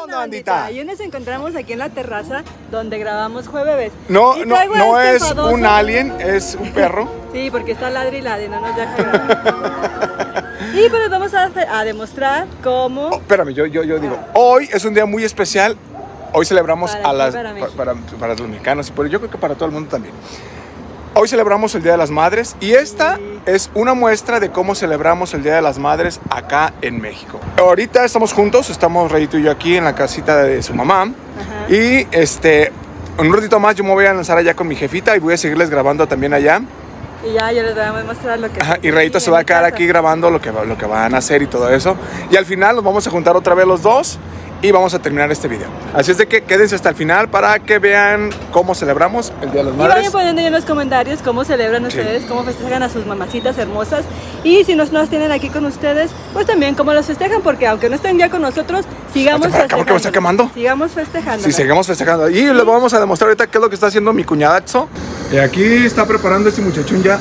onda, bandita? Y hoy nos encontramos aquí en la terraza donde grabamos Jueves. No es un alien, es un perro. Sí, porque está ladri y ladri, no nos deja grabar. Y pues vamos a demostrar cómo... Oh, espérame, yo digo, hoy es un día muy especial. Hoy celebramos para los mexicanos, pero yo creo que para todo el mundo también. Hoy celebramos el Día de las Madres y esta es una muestra de cómo celebramos el Día de las Madres acá en México. Ahorita estamos juntos, estamos Rayito y yo aquí en la casita de su mamá. Ajá. Y en un ratito más yo me voy a lanzar allá con mi jefita y voy a seguirles grabando también allá. Y ya yo les voy a mostrar lo que... Ajá, y Rayito se va a quedar aquí grabando lo que van a hacer y todo eso. Y al final nos vamos a juntar otra vez los dos y vamos a terminar este video. Así es de que quédense hasta el final para que vean cómo celebramos el Día de las Madres. Y vayan poniendo ahí en los comentarios cómo celebran ustedes, cómo festejan a sus mamacitas hermosas. Y si no las tienen aquí con ustedes, pues también cómo los festejan, porque aunque no estén ya con nosotros, sigamos festejando. ¿Cómo que me está quemando? Sigamos festejando. Sí, seguimos festejando. Y les vamos a demostrar ahorita qué es lo que está haciendo mi cuñadazo. Y aquí está preparando este muchachón ya.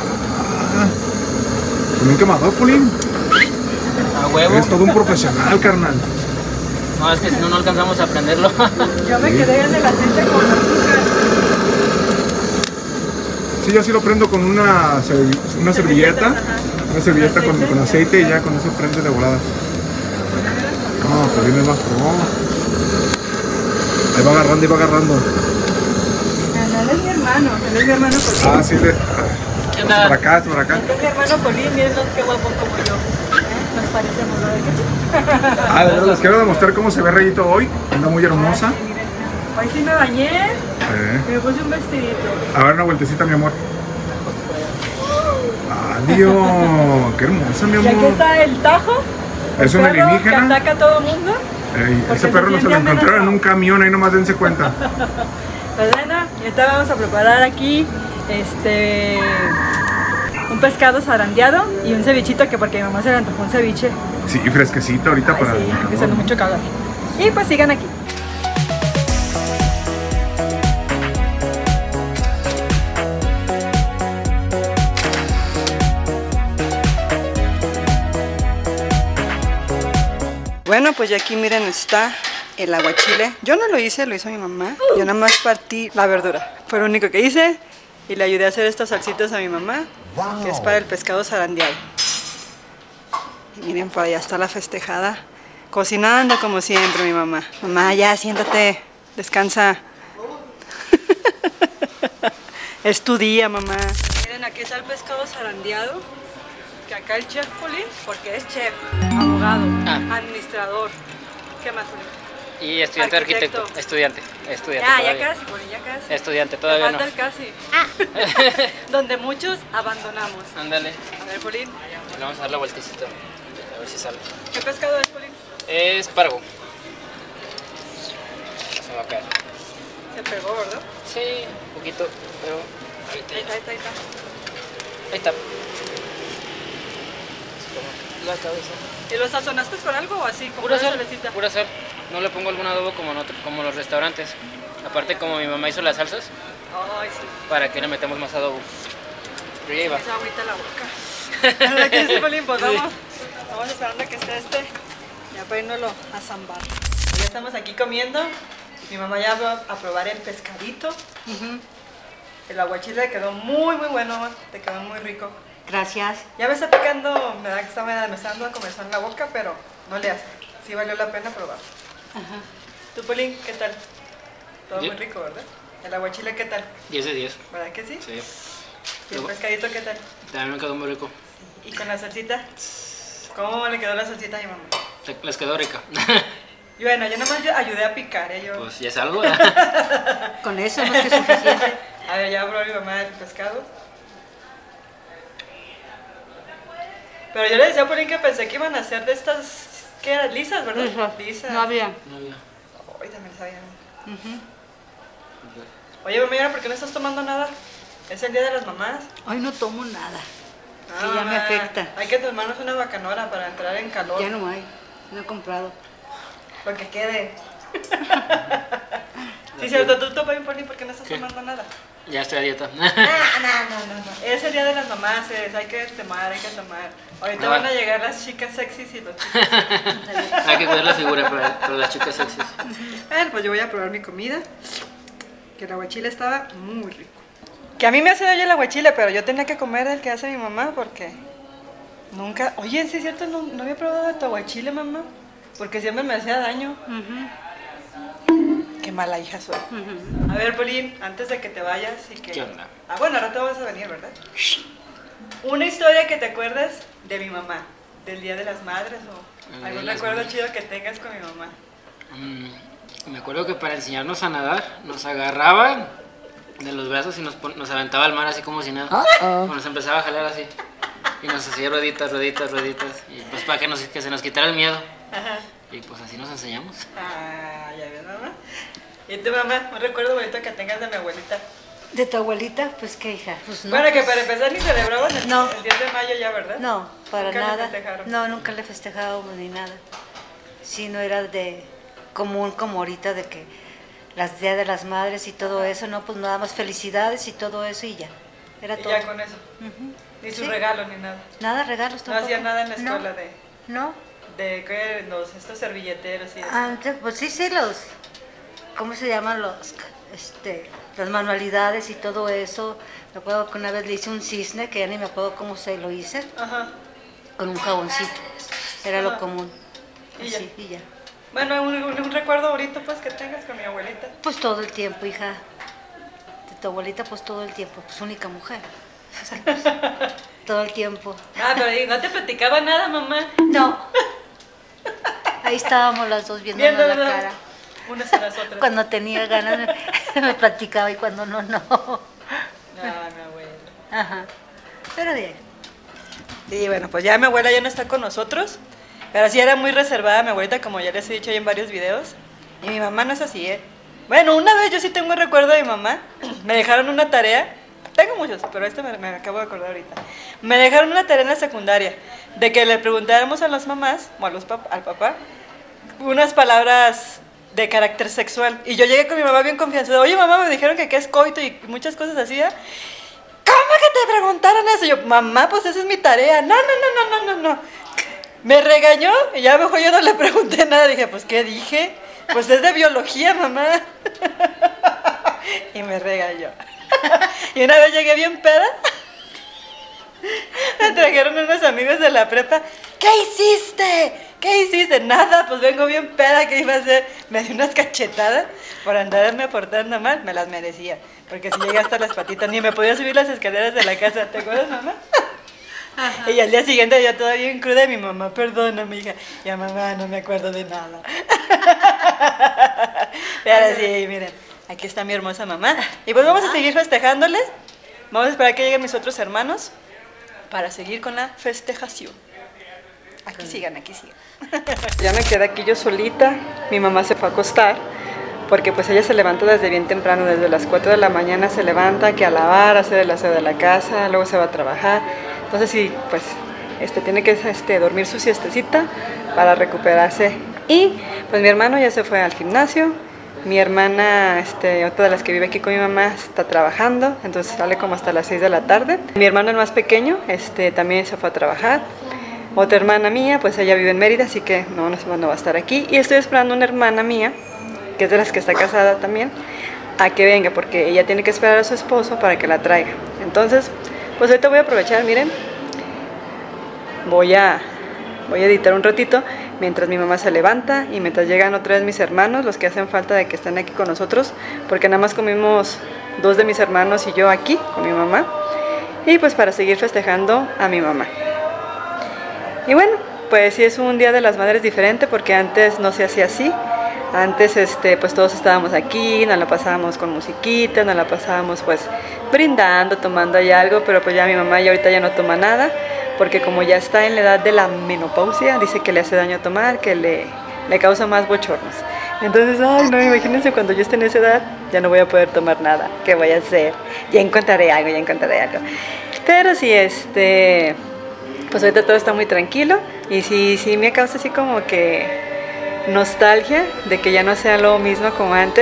Con un quemador, Pulín. A huevo. Es todo un profesional, carnal. No, es que si no, no alcanzamos a prenderlo. Yo me quedé en el aceite con azúcar. Sí, yo sí lo prendo con una servilleta. Una servilleta con aceite y ya con eso prende de volada. No, Pulín es más pro. Ahí va agarrando y va agarrando. Él es mi hermano, Polín. Ah, sí, ¿Qué onda? por acá. Este es mi hermano Polín, miren qué guapo como yo. Nos parecemos, ¿no? Les quiero demostrar cómo se ve Rayito hoy. Anda muy hermosa. Ay, miren. Hoy sí me bañé. Me puse un vestidito. A ver, una vueltecita, mi amor. Adiós. Qué hermosa, mi amor. Y aquí está el Tajo. Es un alienígena. Que ataca a todo el mundo. Ese perro no se lo encontraron en un camión, ahí nomás dense cuenta. Pues bueno, y ahorita vamos a preparar aquí un pescado zarandeado y un cevichito, que porque mi mamá se le antojó un ceviche. Sí, fresquecito ahorita. Ay, para... Sí, que hace mucho calor. Y pues sigan aquí. Bueno, pues ya aquí miren está el aguachile. Yo no lo hice, lo hizo mi mamá. Yo nada más partí la verdura. Fue lo único que hice. Y le ayudé a hacer estas salsitas a mi mamá, que es para el pescado zarandeado. Y miren, por allá está la festejada, cocinando como siempre mi mamá. Mamá, ya siéntate, descansa. Es tu día, mamá. Miren, aquí está el pescado zarandeado, que acá el chef Polín, porque es chef, abogado, administrador. ¿Qué más, Polín? Y estudiante de arquitecto. Estudiante. Ya casi, Polín, ya casi. Estudiante, todavía no. Falta el casi. Donde muchos abandonamos. Ándale. A ver, Polín. Le vamos a dar la vueltecita. A ver si sale. ¿Qué pescado es, Polín? Es pargo. Se va a caer. Se pegó, ¿verdad? Sí, un poquito, pero ahorita. Ahí está. La cabeza. ¿Y lo sazonaste con algo o así? Como Pura una sal. salecita. Pura sal. No le pongo algún adobo como los restaurantes. Aparte, como mi mamá hizo las salsas, Ay, sí. ¿para qué le metemos más adobo? Pero ya iba. Esa agüita en la boca. ¿Verdad que sí, Polín? Pues vamos esperando a que esté ya para irnoslo a zambar. Ya estamos aquí comiendo. Mi mamá ya va a probar el pescadito. El aguachile quedó muy bueno, te quedó muy rico. Gracias. Ya me está picando, me está dando a comenzar en la boca, pero no le hace. Sí valió la pena probar. Ajá. ¿Tú, Polín, qué tal? Todo Bien. muy rico, ¿verdad? ¿El aguachile qué tal? 10 de 10. ¿Verdad que sí? Sí. ¿Y el pescadito qué tal? También me quedó muy rico. ¿Y con la salsita? ¿Cómo le quedó la salsita a mi mamá? Les quedó rica. Y bueno, yo nomás ayudé a picar, ¿eh? Pues ya es algo. Con eso más que suficiente. A ver, ya probó mi mamá el pescado. Pero yo le decía a Polín que pensé que iban a ser de estas, ¿qué eran? Lisas, ¿verdad? Lisas. No había. No había. Ay, también sabían. Oye, mamá, ¿y ahora por qué no estás tomando nada? Es el día de las mamás. Hoy no tomo nada. Sí, ya me afecta. Hay que tomarnos una bacanora para entrar en calor. Ya no hay. No he comprado. Lo que quede. Sí, cierto, tú, Polín, ¿por qué no estás tomando nada? Ya estoy a dieta. No. Es el día de las mamás, hay que tomar, hay que tomar. Ahorita No. van a llegar las chicas sexys y los chicos. Hay que cuidar la figura para las chicas sexys. Bueno, pues yo voy a probar mi comida. Que el aguachile estaba muy rico. Que a mí me hace daño el aguachile, pero yo tenía que comer el que hace mi mamá porque nunca... Oye, sí es cierto, no había probado tu aguachile, mamá. Porque siempre me hacía daño. Qué mala hija soy. A ver, Polín, antes de que te vayas y que... ¿Qué onda? Ah, bueno, ahora te vas a venir, ¿verdad? Una historia que te acuerdes de mi mamá, del Día de las Madres o algún recuerdo chido que tengas con mi mamá. Me acuerdo que para enseñarnos a nadar nos agarraba de los brazos y nos aventaba al mar así como si nada. Nos empezaba a jalar así. Y nos hacía rueditas. Y pues para que se nos quitara el miedo. Y pues así nos enseñamos. Ah, ya ves, mamá. ¿Y tu mamá? Un recuerdo bonito que tengas de mi abuelita. ¿De tu abuelita? Pues qué, hija. Pues no. Bueno, que para empezar ni celebraban el 10 No. de mayo ya, ¿verdad? No, para ¿Nunca le nada. festejaron? No, nunca le festejábamos ni nada. Sí, no era de común como ahorita de que las días de las madres y todo eso, no, pues nada más felicidades y todo eso y ya. Era Y todo. ya con eso. Ni su Sí. regalo ni nada. Nada, regalos No tampoco. hacía nada en la No, escuela No. de ¿qué? Estos servilleteros y eso. Antes, pues sí, ¿cómo se llaman las manualidades y todo eso? Me acuerdo que una vez le hice un cisne, que ya ni me acuerdo cómo se lo hice, Ajá. con un jaboncito. Era lo común. Y ya. Así, y ya. Bueno, un recuerdo bonito pues que tengas con mi abuelita. Pues todo el tiempo, hija. De tu abuelita, pues todo el tiempo. Pues única mujer. Es que, pues, todo el tiempo. Ah, pero no te platicaba nada, mamá. No. Ahí estábamos las dos viéndonos la Viéndonos cara. unas a las otras. Cuando tenía ganas me platicaba y cuando no, no. Ah, mi abuela. Ajá. Pero bien. Sí, bueno, pues ya mi abuela ya no está con nosotros. Pero sí era muy reservada mi abuelita, como ya les he dicho ya en varios videos. Y mi mamá no es así, ¿eh? Bueno, una vez yo sí tengo un recuerdo de mi mamá. Me dejaron una tarea. Tengo muchos, pero esto me acabo de acordar ahorita. Me dejaron una tarea en la secundaria de que le preguntáramos a las mamás, o al papá, unas palabras de carácter sexual. Y yo llegué con mi mamá bien confianzuda. Oye, mamá, me dijeron que qué es coito y muchas cosas así. ¿Cómo que te preguntaron eso? Y yo, mamá, pues esa es mi tarea. No. Me regañó y ya mejor yo no le pregunté nada. Dije, pues, ¿qué dije? Pues es de biología, mamá. Y me regañó. Y una vez llegué bien peda. Me trajeron unos amigos de la prepa. ¿Qué hiciste? ¿Qué hiciste? Nada, pues vengo bien peda. ¿Qué iba a hacer? Me dio unas cachetadas por andarme portando mal. Me las merecía. Porque si llegué hasta las patitas, ni me podía subir las escaleras de la casa. ¿Te acuerdas, mamá? Ajá. Y al día siguiente yo todavía bien cruda, mi mamá, perdóname, hija. Ya, mamá, no me acuerdo de nada. Y ahora sí, miren, aquí está mi hermosa mamá. Y pues vamos a seguir festejándole. Vamos a esperar que lleguen mis otros hermanos para seguir con la festejación. Aquí sigan. Ya me quedé aquí yo solita. Mi mamá se fue a acostar porque pues ella se levanta desde bien temprano, desde las 4 de la mañana se levanta, que a lavar, a hacer el aseo de la casa, luego se va a trabajar. Entonces sí, pues tiene que dormir su siestecita para recuperarse. Y pues mi hermano ya se fue al gimnasio. Mi hermana, otra de las que vive aquí con mi mamá, está trabajando, entonces sale como hasta las 6 de la tarde. Mi hermano el más pequeño, también se fue a trabajar. Otra hermana mía, pues ella vive en Mérida, así que no va a estar aquí. Y estoy esperando una hermana mía, que es de las que está casada también, a que venga, porque ella tiene que esperar a su esposo para que la traiga. Entonces, pues ahorita voy a aprovechar, miren, voy a editar un ratito mientras mi mamá se levanta y mientras llegan otra vez mis hermanos, los que hacen falta de que estén aquí con nosotros, porque nada más comimos 2 de mis hermanos y yo aquí con mi mamá, y pues para seguir festejando a mi mamá. Y bueno, pues sí es un Día de las Madres diferente porque antes no se hacía así. Antes pues todos estábamos aquí, nos la pasábamos con musiquita, nos la pasábamos pues brindando, tomando ahí algo, pero pues ya mi mamá ya ahorita ya no toma nada, porque como ya está en la edad de la menopausia, dice que le hace daño tomar, que le causa más bochornos. Entonces, ay no, imagínense cuando yo esté en esa edad, ya no voy a poder tomar nada, ¿qué voy a hacer? Ya encontraré algo. Pero sí, pues ahorita todo está muy tranquilo y sí me causa así como que nostalgia de que ya no sea lo mismo como antes.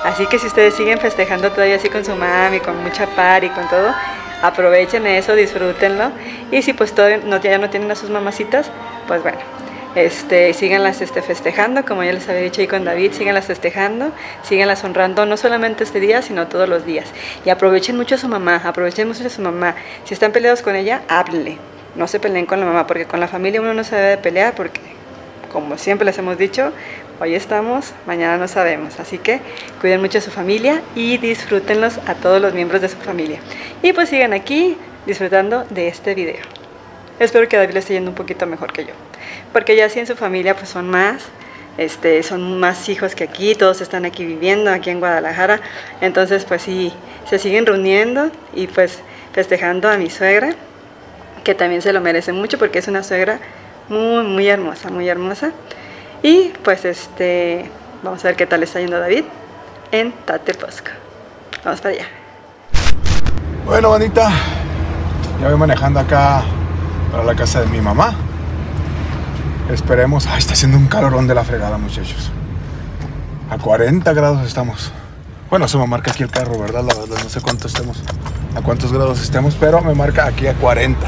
Así que si ustedes siguen festejando todavía así con su mami, con mucha party, con todo, aprovechen eso, disfrútenlo. Y si pues todavía ya no tienen a sus mamacitas, pues bueno, síganlas festejando, como ya les había dicho ahí con David, síganlas festejando, síganlas honrando, no solamente este día, sino todos los días. Y aprovechen mucho a su mamá, aprovechen mucho a su mamá. Si están peleados con ella, háblenle, no se peleen con la mamá, porque con la familia uno no se debe de pelear, porque como siempre les hemos dicho, hoy estamos, mañana no sabemos. Así que cuiden mucho a su familia y disfrútenlos a todos los miembros de su familia. Y pues sigan aquí disfrutando de este video. Espero que a David le esté yendo un poquito mejor que yo, porque ya sí en su familia pues son más hijos que aquí, todos están aquí viviendo, aquí en Guadalajara, entonces pues sí, se siguen reuniendo y pues festejando a mi suegra, que también se lo merece mucho porque es una suegra muy, muy hermosa, muy hermosa. Y pues vamos a ver qué tal está yendo David en Tateposco. Vamos para allá. Bueno, bandita, ya voy manejando acá para la casa de mi mamá. Esperemos. Ay, está haciendo un calorón de la fregada, muchachos. A 40 grados estamos. Bueno, eso me marca aquí el carro, ¿verdad? La verdad, no sé cuánto estemos, a cuántos grados estemos, pero me marca aquí a 40.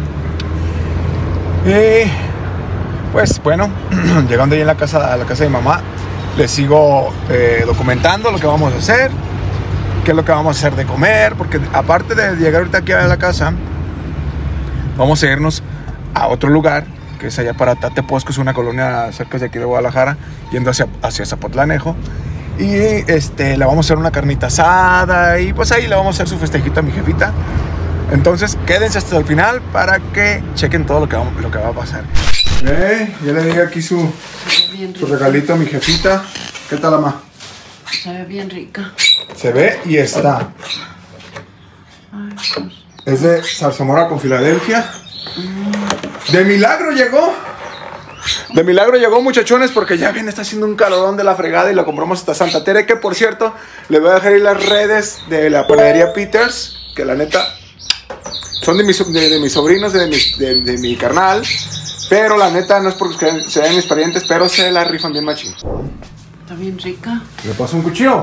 Y pues bueno, llegando ahí a la casa de mi mamá, les sigo documentando lo que vamos a hacer, qué es lo que vamos a hacer de comer, porque aparte de llegar ahorita aquí a la casa, vamos a irnos a otro lugar, que es allá para Tateposco, es una colonia cerca de aquí de Guadalajara, yendo hacia Zapotlanejo. Y le vamos a hacer una carnita asada y pues ahí le vamos a hacer su festejito a mi jefita. Entonces quédense hasta el final para que chequen todo lo que va a pasar. Ya le di aquí su regalito a mi jefita. ¿Qué tal, mamá? Se ve bien rica. Se ve y está. Ay, pues. Es de zarzamora con Filadelfia. De milagro llegó. De milagro llegó, muchachones, porque ya bien está haciendo un calorón de la fregada y lo compramos hasta Santa Tere, que por cierto, les voy a dejar ahí las redes de la panadería Peters, que la neta son de mis sobrinos, de mi carnal, pero la neta no es porque sean mis parientes, pero se la rifan bien machín. Está bien rica. ¿Le paso un cuchillo?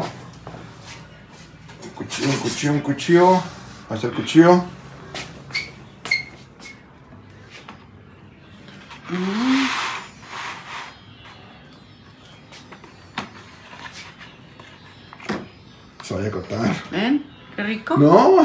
Un cuchillo. Pasa el cuchillo. Se vaya a cortar. ¿Ven? Qué rico. No.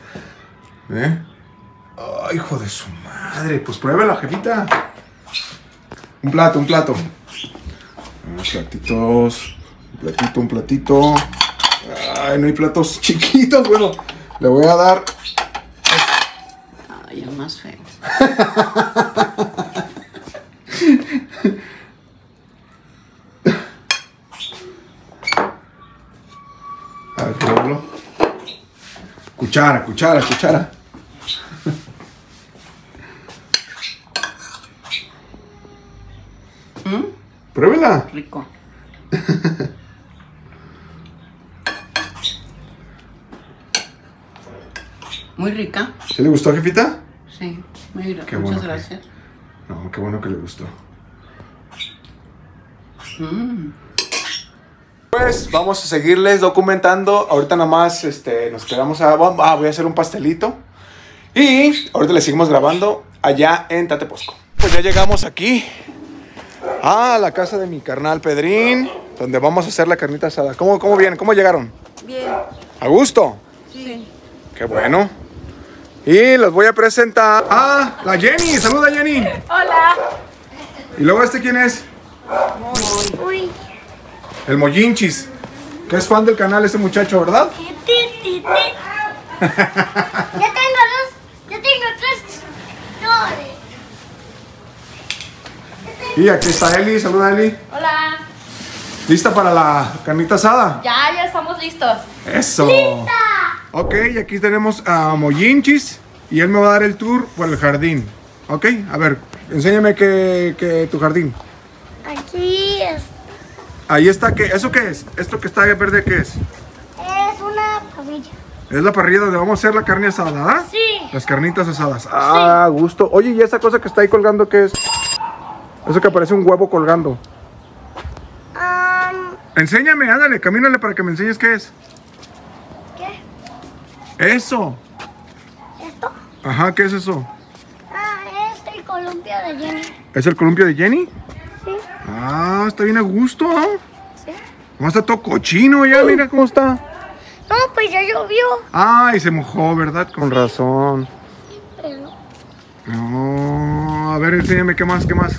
Ay, hijo de su madre. Pues pruébela, jefita. Un plato. Unos platitos. Un platito. Ay, no hay platos chiquitos. Bueno, le voy a dar. Ay, el más feo. A ver, pruébalo. Cuchara. Pruébela. Rico. Muy rica. ¿Sí le gustó, jefita? Sí, muy rica. Qué Muchas bueno gracias. No, qué bueno que le gustó. Pues vamos a seguirles documentando. Ahorita nada más nos quedamos voy a hacer un pastelito. Y ahorita le seguimos grabando allá en Tateposco. Pues ya llegamos aquí a la casa de mi carnal Pedrín, donde vamos a hacer la carnita asada. ¿Cómo vienen? ¿Cómo llegaron? Bien. ¿A gusto? Sí. Qué bueno. Y los voy a presentar a la Jenny. Saluda, Jenny. Hola. Y luego ¿quién es? Uy. El Mollinchis, que es fan del canal este muchacho, ¿verdad? Yo tengo tres flores. Y aquí está Eli. Saluda, Eli. Hola. ¿Lista para la carnita asada? Ya estamos listos. ¡Eso! ¡Lista! Ok, y aquí tenemos a Mollinchis y él me va a dar el tour por el jardín. Ok, a ver, enséñame que tu jardín. Aquí es. Ahí está, ¿eso qué es? ¿Esto que está verde qué es? Es una parrilla. Es la parrilla donde vamos a hacer la carne asada, ¿ah? Sí. Las carnitas asadas. Ah, gusto. Oye, ¿y esa cosa que está ahí colgando qué es? Eso que parece un huevo colgando. Enséñame, ándale, camínale para que me enseñes qué es. ¿Qué? Eso. ¿Esto? Ajá, ¿qué es eso? Ah, es el columpio de Jenny. ¿Es el columpio de Jenny? Sí. Ah, está bien a gusto, ¿no? Sí. ¿Cómo está todo cochino ya? Mira cómo está. No, pues ya llovió. Ay, se mojó, ¿verdad? Con razón. Pero... No, a ver, enséñame qué más, qué más.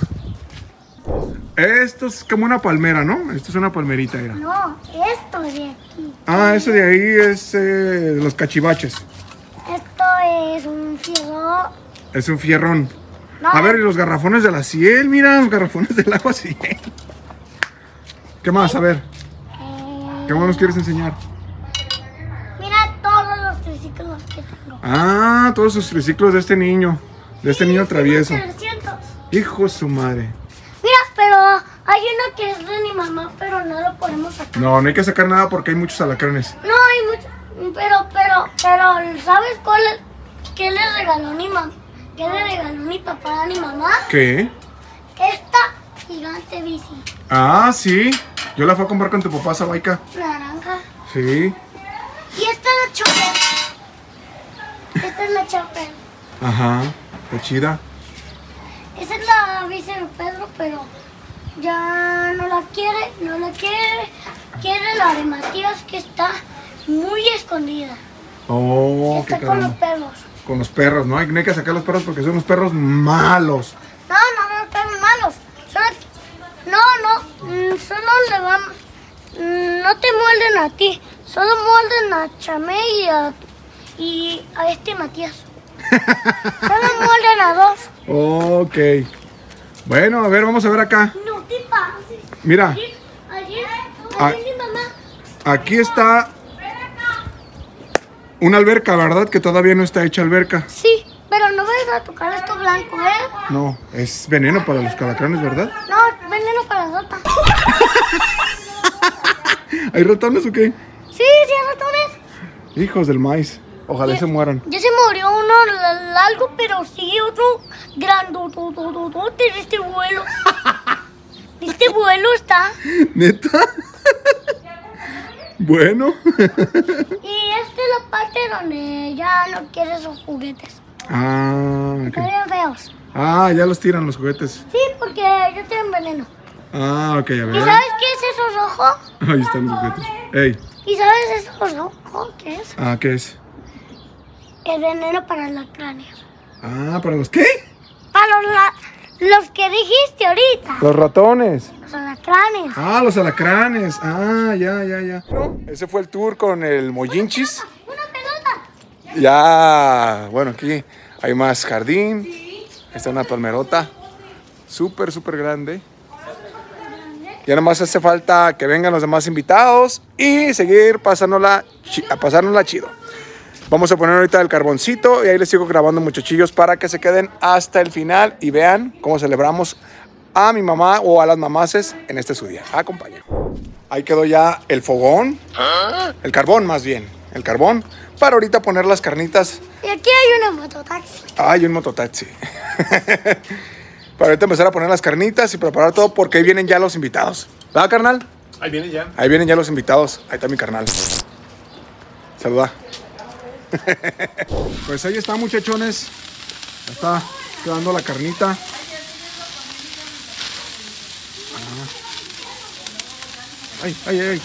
Esto es como una palmera, ¿no? Esto es una palmerita, mira. No, esto de aquí. Ah, eso de ahí es los cachivaches. Esto es un fierro. Es un fierrón. No. A ver, y los garrafones de la Ciel, mira, los garrafones del agua Ciel. ¿Qué más? A ver, ¿qué más nos quieres enseñar? Mira todos los triciclos que tengo. Ah, todos sus triciclos de este niño travieso. 300. Hijo de su madre. Mira, pero hay uno que es de mi mamá, pero no lo podemos sacar. No, no hay que sacar nada porque hay muchos alacranes. No, hay mucho. Pero, ¿sabes cuál es? ¿Qué le regaló mi mamá? ¿Qué le regaló mi papá a mi mamá? ¿Qué? Esta gigante bici. Ah, sí. Yo la fui a comprar con tu papá, esa baica. Naranja. Sí. Y esta es la Chopper. Esta es la Chopper. Ajá, está chida. Esa es la bici de Pedro, pero ya no la quiere, quiere la de Matías, que está muy escondida. Oh, Está qué con los caramba. perros. Con los perros, ¿no? No hay que sacar los perros porque son unos perros malos. No, perros malos. Solo le van, no te muerden a ti, solo muerden a Chamé y a este Matías. Solo muerden a dos. Ok. Bueno, a ver, vamos a ver acá. No te pases. Mira, Ayer Ah. mi mamá. aquí está una alberca, ¿verdad? Que todavía no está hecha alberca. Sí, pero no vayas a tocar esto blanco, ¿eh? No, es veneno para los calacranes, ¿verdad? No, veneno para la rata. ¿Hay ratones o qué? Sí, hay ratones. Hijos del maíz. Ojalá se mueran. Ya se murió uno largo, pero sigue otro grandotototote de este vuelo. Este vuelo está. ¿Neta? Bueno. Y esta es la parte donde ya no quieres los juguetes. Ah, Están ok. bien feos. Ah, ya los tiran los juguetes. Sí, porque ya tienen veneno. Ah, ok, a ¿Y ver. sabes qué es eso rojo? Ahí están los juguetes. Ey. ¿Y sabes eso rojo qué es? Ah, ¿qué es? El veneno para el cráneo. Ah, ¿para los qué? Para los que dijiste ahorita. Los ratones. Los alacranes. Ah, los alacranes. Ah, ya. Ese fue el tour con el Mollinchis. Una pelota. Ya, bueno, aquí hay más jardín. Ahí está una palmerota. Súper grande. Ya nomás hace falta que vengan los demás invitados y seguir pasándola chido. Vamos a poner ahorita el carboncito y ahí les sigo grabando, muchachillos, para que se queden hasta el final y vean cómo celebramos a mi mamá o a las mamaces en este su día. Acompañen. Ahí quedó ya el fogón, el carbón más bien, el carbón, para ahorita poner las carnitas. Y aquí hay una mototaxi. Hay un mototaxi. Para ahorita empezar a poner las carnitas y preparar todo porque ahí vienen ya los invitados. ¿Verdad, carnal? Ahí viene ya. Ahí vienen ya los invitados. Ahí está mi carnal. Saluda. Pues ahí está, muchachones. Ya está quedando la carnita. Ay.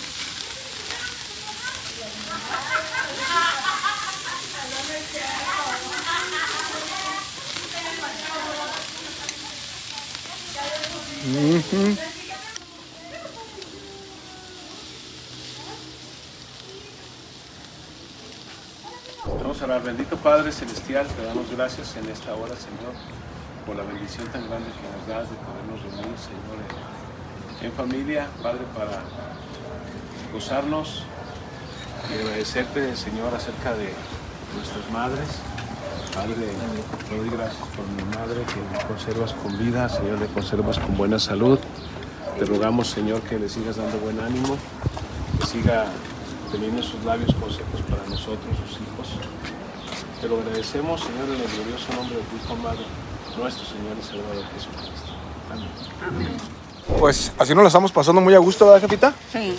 Vamos a orar. Bendito Padre Celestial, te damos gracias en esta hora, Señor, por la bendición tan grande que nos das de podernos reunir, Señor, en familia, Padre, para gozarnos y agradecerte, Señor, acerca de nuestras madres. Padre, te doy gracias por mi madre, que me conservas con vida, Señor, le conservas con buena salud. Te rogamos, Señor, que le sigas dando buen ánimo, que siga teniendo sus labios consejos para nosotros, sus hijos. Te lo agradecemos, Señor, en el glorioso nombre de tu Hijo amado, nuestro Señor y Salvador Jesucristo. Amén. Pues así nos la estamos pasando muy a gusto, ¿verdad, jefita? Sí.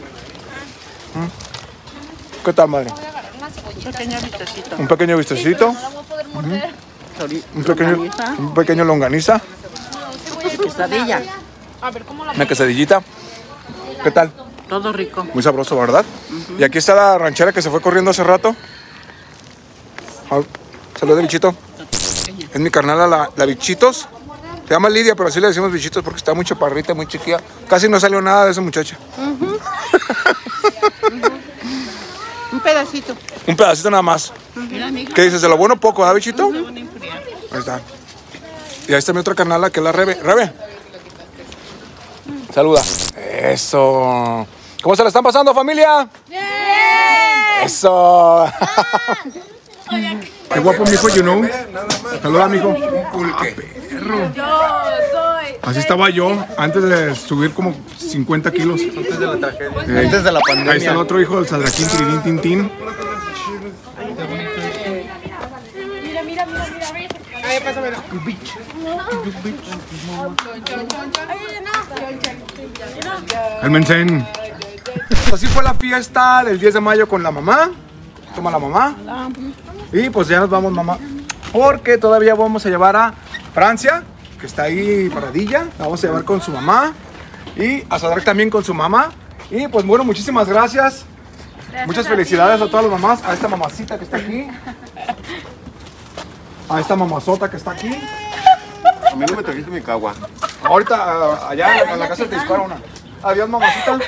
¿Qué tal, madre? Un pequeño vistecito. Un pequeño vistecito. Un pequeño longaniza. Quesadilla. Una quesadillita. ¿Qué tal? Todo rico. Muy sabroso, ¿verdad? Y aquí está la ranchera que se fue corriendo hace rato. Saludos, Bichito. Es mi carnala, la Bichitos. Se llama Lidia, pero así le decimos Bichitos porque está muy chaparrita, muy chiquilla. Casi no salió nada de esa muchacha. Un pedacito. Un pedacito nada más. ¿Qué dices? ¿De lo bueno poco, ah, Bichito? Ahí está. Y ahí está mi otra carnala que es la Rebe. Rebe. Saluda. Eso. ¿Cómo se la están pasando, familia? ¡Bien! Eso. Qué guapo, mijo, you know. Saluda, mijo. Un pulque. Perro. Yo soy. Así estaba yo antes de subir como 50 kilos. Antes de la tragedia. Antes de la pandemia. Ahí está el otro hijo del Sadraquín, Tirirín, Tintín. Mira. Ahí, pásamelo. El Mensen. Así fue la fiesta del 10 de mayo con la mamá. Toma la mamá. Y pues ya nos vamos, mamá. Porque todavía vamos a llevar a Francia, que está ahí paradilla. La vamos a llevar con su mamá. Y a Sadrac también con su mamá. Y pues bueno, muchísimas gracias. Muchas felicidades a todas las mamás. A esta mamacita que está aquí. A esta mamazota que está aquí. A mí no me trajiste mi cagua. Ahorita allá en la casa te dispara una. Adiós, mamacita.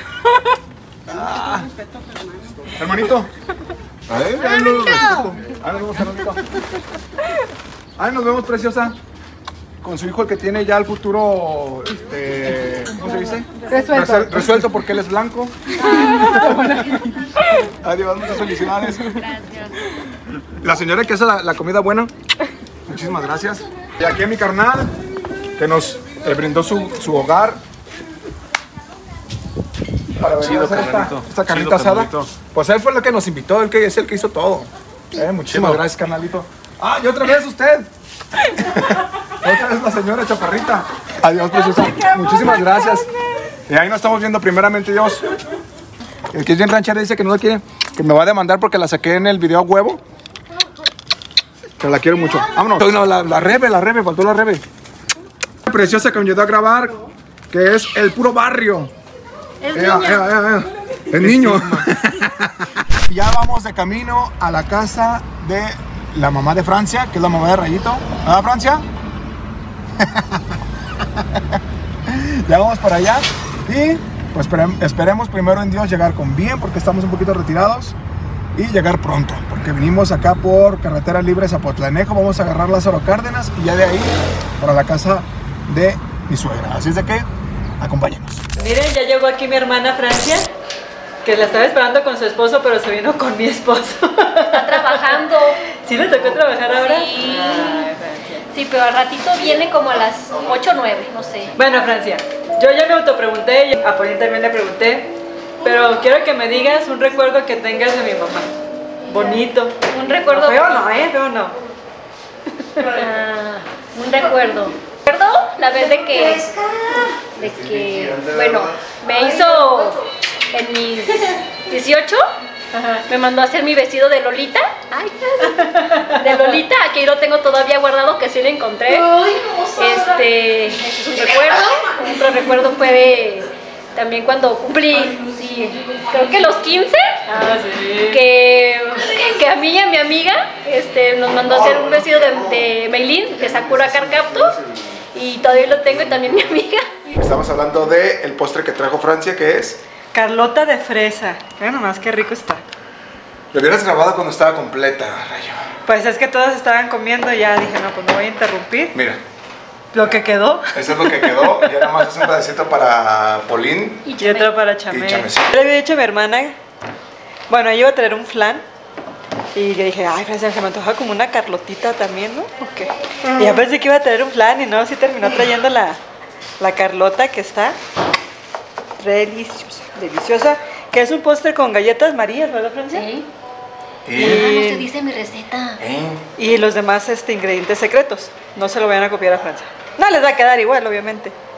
Hermanito. Ahí nos vemos, hermanito. Ahí nos vemos, preciosa. Con su hijo, el que tiene ya el futuro, ¿cómo se dice? Resuelto porque él es blanco. Adiós, muchas felicidades. Gracias. La señora que hace la comida buena, muchísimas gracias. Y aquí a mi carnal, que nos brindó su hogar. Para venir a hacer esta carnita asada. Pues él fue el que nos invitó, es el que hizo todo. Muchísimas gracias, carnalito. Ah, y otra vez usted. Otra vez la señora chaparrita. Adiós, preciosa. Muchísimas gracias. Y ahí nos estamos viendo, primeramente Dios. El que es bien ranchero dice que no lo quiere, que me va a demandar porque la saqué en el video a huevo. Pero la quiero mucho. Vámonos. No, la Rebe, faltó la Rebe. Preciosa que me ayudó a grabar, que es el puro barrio. El niño. Ya vamos de camino a la casa de la mamá de Francia, que es la mamá de Rayito. ¿Ah, Francia? Ya vamos para allá. Y pues esperemos primero en Dios llegar con bien, porque estamos un poquito retirados. Y llegar pronto, porque venimos acá por carretera libre Zapotlanejo. Vamos a agarrar Lázaro Cárdenas y ya de ahí para la casa de mi suegra. Así es de que acompáñenos. Miren, ya llegó aquí mi hermana Francia, que la estaba esperando con su esposo, pero se vino con mi esposo. Está trabajando. ¿Sí le tocó trabajar ahora? Sí. Sí, pero al ratito viene como a las 8 o 9, no sé. Bueno, Francia, yo ya me autopregunté, y a Pauline también le pregunté, pero quiero que me digas un recuerdo que tengas de mi mamá. Bonito. Un recuerdo. No, feo no, feo no. Un recuerdo. ¿Recuerdo? La vez de que, bueno, me hizo en mis 18, me mandó a hacer mi vestido de Lolita. Ay, de Lolita, aquí lo tengo todavía guardado, que sí lo encontré. Ese es un recuerdo. Otro recuerdo fue de también cuando cumplí, sí, creo que los 15, que a mí y a mi amiga nos mandó a hacer un vestido de Meilín, de Sakura Card Captor. Y todavía lo tengo, y también mi amiga. Estamos hablando del postre que trajo Francia, que es Carlota de fresa. Mira nomás qué rico está. Lo hubieras grabado cuando estaba completa, Rayo. Pues es que todos estaban comiendo y ya dije, no, pues no voy a interrumpir. Mira. Lo que quedó. Eso es lo que quedó. Y ahora más es un pedacito para Pauline. Y otro para Chamé. Yo le había dicho a mi hermana, bueno, ella iba a traer un flan. Y yo dije, ay, Francia, se me antoja como una Carlotita también, ¿no? Okay. Y ya pensé que iba a traer un flan y no, sí terminó trayendo la Carlota, que está deliciosa, deliciosa. Que es un postre con galletas Marías, ¿verdad, Francia? Sí. No se dice mi receta. Y los demás ingredientes secretos. No se lo vayan a copiar a Francia. No les va a quedar igual, obviamente.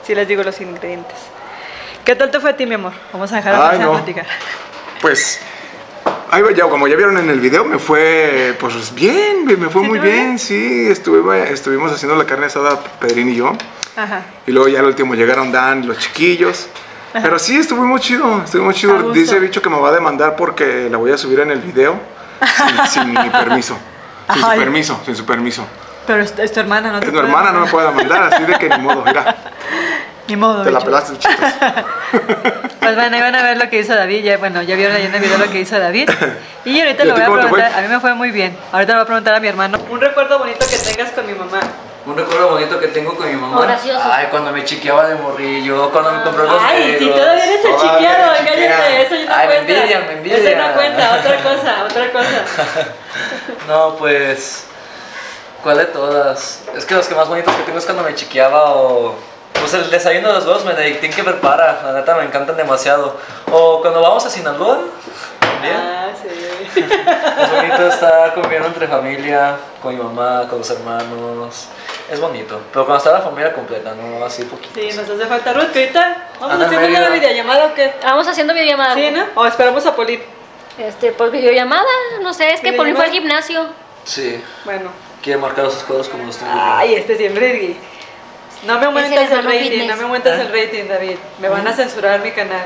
sí les digo los ingredientes. ¿Qué tal te fue a ti, mi amor? Vamos a dejar a Francia platicar. Pues, como ya vieron en el video, me fue pues bien, me fue muy bien, sí. Estuvimos haciendo la carne asada, Pedrín y yo. Ajá. Y luego ya al último llegaron Dan y los chiquillos. Ajá. Pero sí, estuvo muy chido, Dice Bicho que me va a demandar porque la voy a subir en el video sin mi permiso. Sin su permiso. Pero es tu hermana, ¿no? Es tu hermana, no me puede demandar, así de que ni modo, mira. Ni modo. Te la pelaste, chicos. Pues bueno, ahí van a ver lo que hizo David. Ya vieron ahí en el video lo que hizo David. Y ahorita le voy a preguntar, a mí me fue muy bien. Ahorita le voy a preguntar a mi hermano. Un recuerdo bonito que tengas con mi mamá. Un recuerdo bonito que tengo con mi mamá. Gracioso. Ay, cuando me chiqueaba de morrillo, cuando me compró los Ay, si todavía eres el chiqueado, cállate, eso ya no Ay, cuenta. me envidian. Eso no cuenta, otra cosa. No, pues... ¿Cuál de todas? Es que los que más bonitos que tengo es cuando me chiqueaba o... Pues el desayuno de los huevos Benedictín que prepara, la neta me encantan demasiado. O cuando vamos a Sinaloa, también. Ah, sí. Es bonito estar comiendo entre familia, con mi mamá, con los hermanos. Es bonito, pero cuando está la familia completa, no así poquito. Sí, nos hace falta Ruth, que ahorita vamos haciendo una videollamada o qué. Vamos haciendo videollamada. Sí, ¿no? O esperamos a Polín. Pues videollamada, no sé, es que Polín fue al gimnasio. Sí. Bueno. Quiere marcar esos codos como los tengo. Ay, siempre. No me aumentas el rating, no me aumentas el rating, David. Me van a censurar mi canal.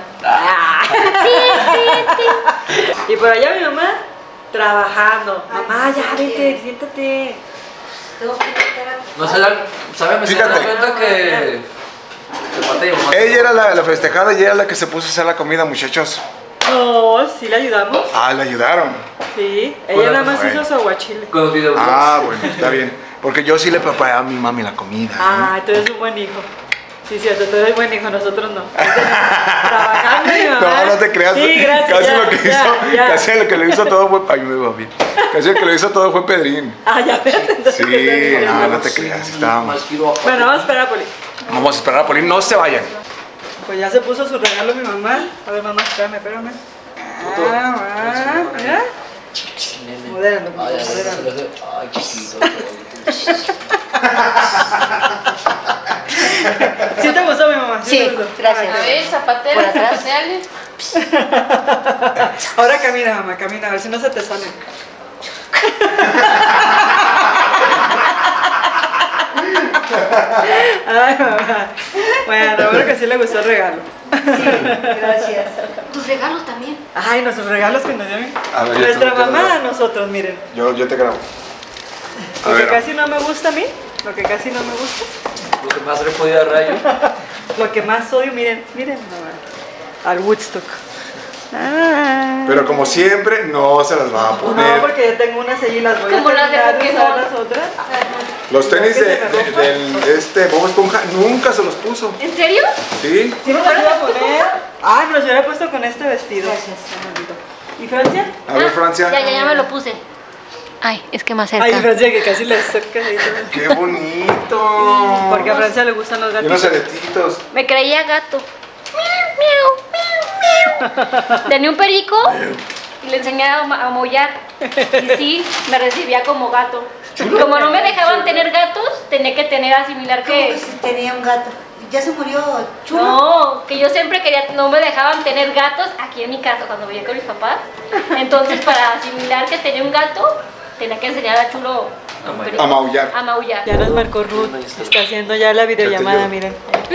Y por allá mi mamá trabajando. Mamá, ya vete, siéntate. No sé, ¿sabe? Me estoy dando cuenta que ella era la festejada y ella era la que se puso a hacer la comida, muchachos. No, sí le ayudamos. Ah, le ayudaron. Sí, ella nada más hizo su aguachile. Con los videos. Ah, bueno, está bien. Porque yo sí le preparé a mi mami la comida. Ah, tú eres un buen hijo. Sí, cierto, tú eres buen hijo, nosotros no. Trabajando mi mamá. No te creas. Sí, gracias. Casi lo que hizo, casi lo que le hizo todo fue. Ay, me va bien. Casi lo que le hizo todo fue Pedrín. Ah, ya ves. Sí, no te creas. Estábamos. Bueno, vamos a esperar a Polín. Vamos a esperar a Polín, no se vayan. Pues ya se puso su regalo mi mamá. A ver, mamá, espérame. Mira. Modéralo, modéralo. Ay, chiquito. ¿Sí te gustó mi mamá? Sí, gracias. A ver, zapateros especiales. Ahora camina, mamá, camina, a ver si no se te salen. Ay, mamá. Bueno, creo que sí le gustó el regalo. Sí, gracias. Tus regalos también. Ay, nuestros regalos que nos dio ver, nuestra mamá a nosotros, miren. Yo te grabo. Lo que casi no me gusta a mí, lo que casi no me gusta. Lo que más repudia a Rayo. Lo que más odio, miren, mamá. Al Woodstock. Pero como siempre, no se las va a poner. No, porque yo tengo unas allí y las voy como a terminar las de de usar las otras. Los tenis de Bob Esponja nunca se los puso. ¿En serio? Sí. Sí me los iba a poner. Ah, me los hubiera puesto con este vestido. Gracias. ¿Y Francia? A ver, Francia. Ya me lo puse. Ay, es que más cerca. Ay, Francia, que casi le acerca. ¡Qué bonito! Porque a Francia le gustan los Y unos gatitos. aretitos. Me creía gato. Tenía un perico y le enseñé a maullar. Y sí, me recibía como gato. Como no me dejaban tener gatos, tenía que tener asimilar ¿Cómo que... que si tenía un gato? ¿Ya se murió Chulo? No, que yo siempre quería, no me dejaban tener gatos aquí en mi casa cuando vivía con mis papás. Entonces, para asimilar que tenía un gato, tenía que enseñar a Chulo A maullar. a maullar. Ya nos marcó Ruth. Está haciendo ya la videollamada, miren.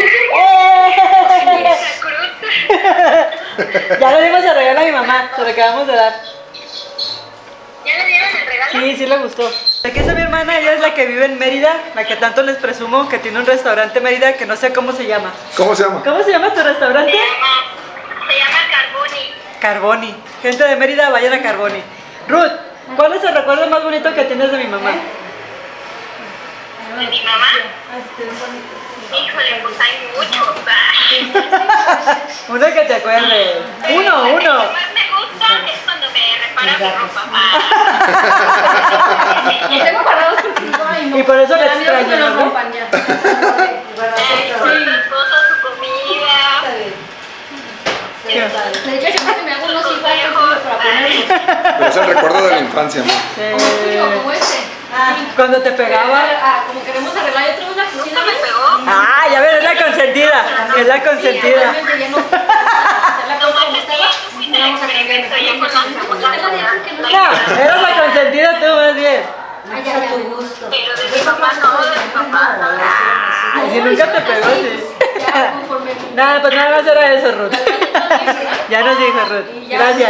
Ya le dimos el regalo a mi mamá, se lo acabamos de dar. ¿Ya le dieron el regalo? Sí, sí le gustó. Aquí está mi hermana, ella es la que vive en Mérida, la que tanto les presumo, que tiene un restaurante en Mérida que no sé cómo se llama. ¿Cómo se llama? ¿Cómo se llama tu restaurante? Se llama Carboni. Carboni. Gente de Mérida, vayan a Carboni. Ruth, ¿cuál es el recuerdo más bonito que tienes de mi mamá? ¿De mi mamá? Híjole, pues hay muchos. Uno que te acuerdes. Uno. Lo que más me gusta es cuando me repara mi ropa. Los tengo guardados contigo. Ay, no. Y por eso Me le da miedo que me extraño, los ¿no? rompan ya. Sus cosas, su comida. De hecho, yo creo que me hago unos hijos para ponerlos. Pero es el recuerdo de la infancia, ¿no? Como este. Cuando te pegaba. Como queremos arreglar, yo traigo una Ah, ya ves, es la consentida. Es la consentida. No, eres la consentida tú más bien. Pero de mi papá no, de mi papá. Ay, si nunca te pegó, sí. Nada, pues nada más era eso, Ruth. Ya nos dijo Ruth. Gracias.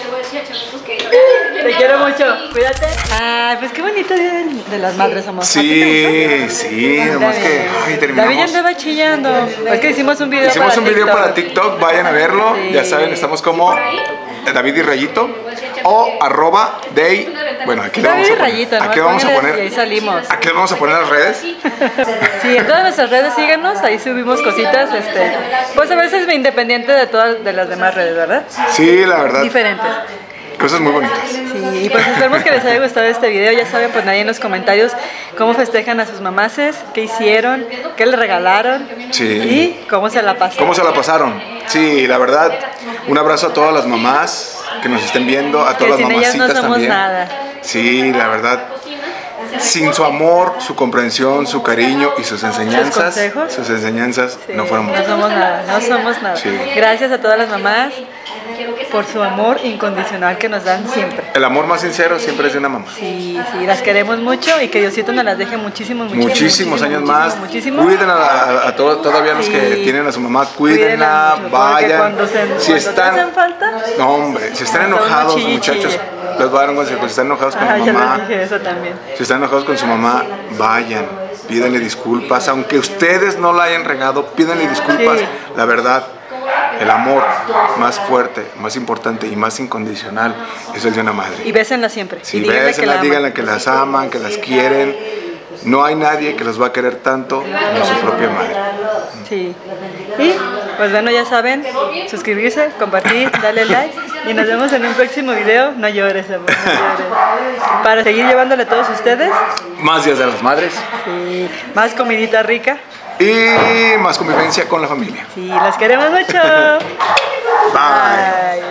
Te quiero mucho. Cuídate. Ay, pues qué bonito día de las madres, amor. Sí, sí, nomás que ay, terminamos. David ya andaba chillando. Es que hicimos un video para TikTok, vayan a verlo. Sí. Ya saben, estamos como David y Rayito o @day. Bueno, aquí le vamos a poner. Rayito, ¿no? Aquí vamos a poner. Y ahí salimos. Aquí le vamos a poner las redes. Sí, en todas nuestras redes síganos, ahí subimos cositas, pues a veces independiente de todas de las demás redes, ¿verdad? Sí, la verdad. Diferentes. Cosas muy bonitas. Sí, pues esperemos que les haya gustado este video. Ya saben, pues nadie en los comentarios cómo festejan a sus mamases, qué hicieron, qué les regalaron, sí, y cómo se la pasaron. ¿Cómo se la pasaron? Sí, la verdad, un abrazo a todas las mamás que nos estén viendo, a todas las mamacitas no somos también. Nada. Sí, la verdad. Sin su amor, su comprensión, su cariño y sus enseñanzas, sí, no fuéramos nada. No somos nada, no somos nada. Sí. Gracias a todas las mamás por su amor incondicional que nos dan siempre. El amor más sincero siempre es de una mamá. Sí, sí, las queremos mucho y que Diosito nos las deje muchísimos años más. Cuiden a todavía los que tienen a su mamá, cuídenla, vayan. Si están, falta, no hombre, si están enojados los muchachos, les voy a dar un consejo. Si están enojados con la mamá, ya les dije eso también. Si están enojados con su mamá, vayan, pídanle disculpas, aunque ustedes no la hayan regado, pídanle disculpas, sí. La verdad. El amor más fuerte, más importante y más incondicional es el de una madre. Y bésenla siempre. Sí, bésenla, díganle que las aman, que las quieren. No hay nadie que los va a querer tanto como su propia madre. Sí. Y pues bueno, ya saben, suscribirse, compartir, darle like y nos vemos en un próximo video. No llores, amor, no llores. Para seguir llevándole a todos ustedes más días de las madres. Sí, más comidita rica. Y más convivencia con la familia. Sí, las queremos mucho. Bye. Bye.